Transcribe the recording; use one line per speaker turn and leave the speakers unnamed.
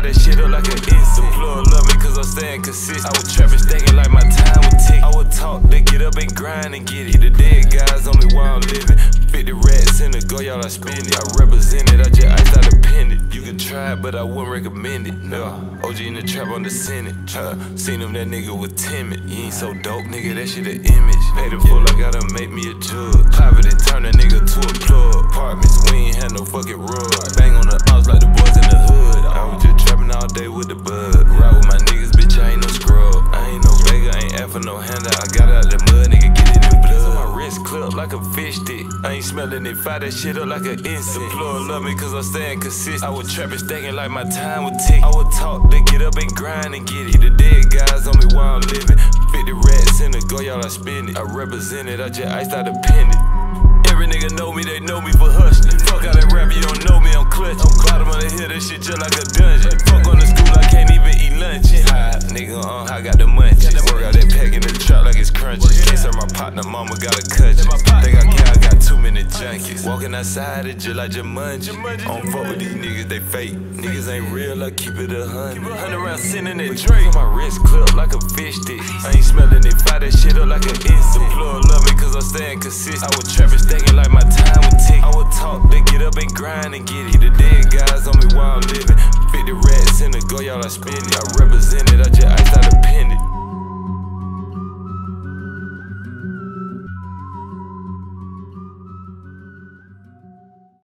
fire that shit up like an instant. The plug love me cause I'm staying consistent. I was trapping, thinking like my time would tick. I would talk, they get up and grind and get it. The dead guys on me while I'm living. 50 rats in the go, y'all I spend it. I represent it, I just iced out a pendant. You can try it, but I wouldn't recommend it. No, OG in the trap on the Senate. Seen him, that nigga was timid. You ain't so dope, nigga, that shit an image. Paid it full, I gotta make me a judge. Private and turn a nigga to a plug. Apartments, we ain't had no fucking rug. Bang on the ops like the boys in the hood. I was just trapping all day with the bud. Ride with my niggas, bitch, I ain't no scrub. I ain't no beggar, I ain't after no handout. I got out the mud, nigga, get it in blood. My wrist clipped like a fish stick. I ain't smelling it, fire that shit up like an instant. The plug love me cause I'm staying consistent. I was trapping, thinking like my time would tick. I would talk, they get up and grind and get it. The dead guys on me while I'm living. 50 rats in the go, y'all I spend it. I represent it, I just iced out a pendant. Every nigga know me, they know me for hustling. Fuck out that rap, you don't know me, I'm clutching. Bottom of the hill, this shit just like a dungeon. Fuck on the school, I can't even eat lunch. High, nigga, I got the munchies. Work out that pack in the trap like it's crunchy. Can't serve my partner, mama got a cut you. Think I care, I got too many junkies. Walking outside, it just like Jumanji. I don't fuck with these niggas, they fake. Niggas ain't real, I keep it 100. 100 rounds sitting that Drake. My wrist clipped like a fish stick. I ain't smelling it, fire that shit up like an instant. The plug love me cause I'm staying consistent. I was trapping, thinking like my time would tick. I would talk, they get up and grind and get it. The dead guys on me while I'm living. 50 rats in the go, y'all I spend it. I represent